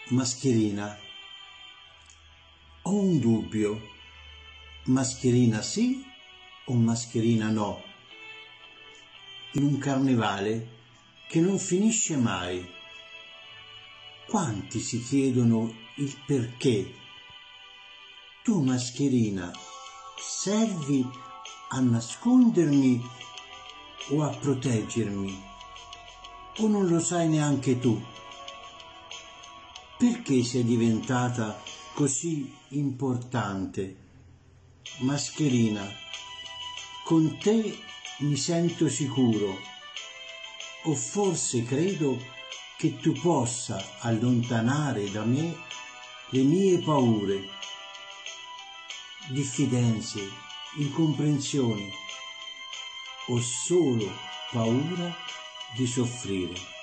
Mascherina, ho un dubbio, mascherina sì o mascherina no? In un carnevale che non finisce mai, quanti si chiedono il perché? Tu mascherina, servi a nascondermi o a proteggermi? O non lo sai neanche tu? Perché sei diventata così importante? Mascherina, con te mi sento sicuro, o forse credo che tu possa allontanare da me le mie paure, diffidenze, incomprensioni, o solo paura di soffrire.